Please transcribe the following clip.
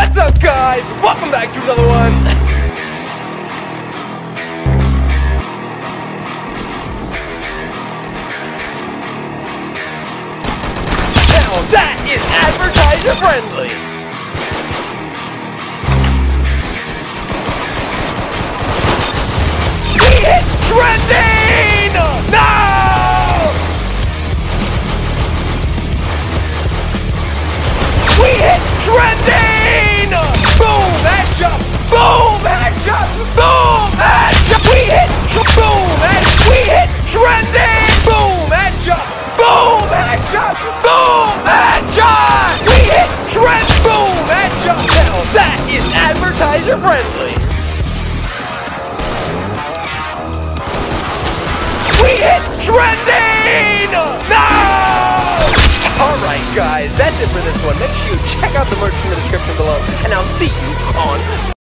What's up, guys? Welcome back to another one. Now that is advertiser friendly. We hit trending! No! We hit trending! Boom, headshot! Boom, headshot! Boom, headshot! We hit boom, we hit trending! Boom, headshot! Boom, headshot! Boom, headshot! We hit trend! Boom, headshot! Now that is advertiser friendly. We hit trending! No! Alright guys, that's it for this one. Make sure you check out the merch in the description below, and I'll see you on